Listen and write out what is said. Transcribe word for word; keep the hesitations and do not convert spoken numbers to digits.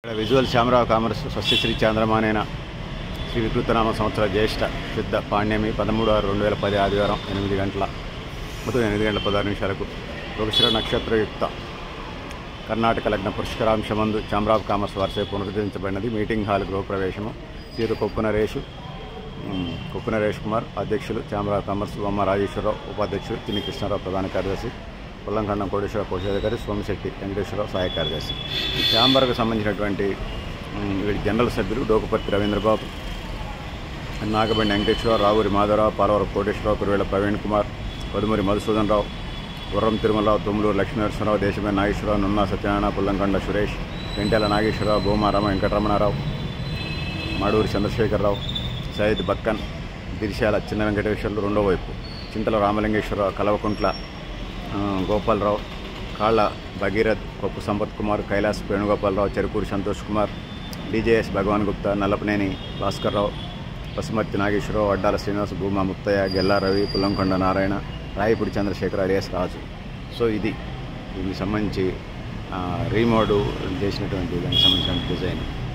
Visual Shyamrao commerce స్వస్తి శ్రీ చంద్రమానేన శ్రీ వికృతనామ సంవత్సర జ్యేష్ఠ శుద్ధ పాణ్యమి పదమూడు ఆరు రెండు వేల పది ఆదివారం ఎనిమిది గంటల మొత్తం ఎనిమిది గంటల పదహారు నిమిషాలకు వృషభ నక్షత్రయుక్త కర్ణాటక లగ్న పుష్కరాంశమందు చామరావు కామర్స్ వారిసే పునరుద్ధరించబడినది. మీటింగ్ హాల్ గృహప్రవేశము. తీరు కొప్పున రేషు కొప్పున రేష్ కుమార్ అధ్యక్షులు, చామరావు కామర్స్ బొమ్మ రాజేశ్వరరావు ఉపాధ్యక్షులు, తిని కృష్ణారావు ప్రధాన కార్యదర్శి, పుల్లంఖండం కోటేశ్వర కోశాధికారి, సోమశెట్టి వెంకటేశ్వరరావు సహాయ కార్యదర్శి. ఈ ఛాంబర్కు సంబంధించినటువంటి వీడి జనరల్ సభ్యులు డోకుపర్తి రవీంద్రబాబు, నాగబండి వెంకటేశ్వరరావు, రావూరి మాధవరావు, పాలవరం కోటేశ్వరరావు, కురువేళ ప్రవీణ్ కుమార్, పదుమూరి మధుసూదన్ రావు, గుర్రం తిరుమలరావు, తుమ్మలూరు లక్ష్మీనరసింహరావు, దేశమే నాగేశ్వరరావు, నున్నా సత్యనారాయణ, పుల్లంకొండ సురేష్, వెంటెల నాగేశ్వరరావు, భూమారామ వెంకటరమణారావు, మాడూరి చంద్రశేఖరరావు, సయ్యద్ బక్కన్, దిర్శాల చిన్న వెంకటేశ్వర్లు రెండో వైపు, చింతల Ramalingeswara Rao, Kalvakuntla Gopalarao, Kalla Bhagirath, Koppu Sampath Kumar, Kailas Venugopalarao, Cherukuri Santosh Kumar, DJS Bhagavan Gupta, Nallapaneni Bhaskarrao, Pasumarthi Nageswararao, Addala Srinivas, Bhuma Muthaiah, Gella Ravi, Pullamkonda Narayana, Rayapudi Chandrasekhar, alias Raju. So ఇది దీనికి సంబంధించి రీమోడు చేసినటువంటి దానికి సంబంధించిన డిజైన్.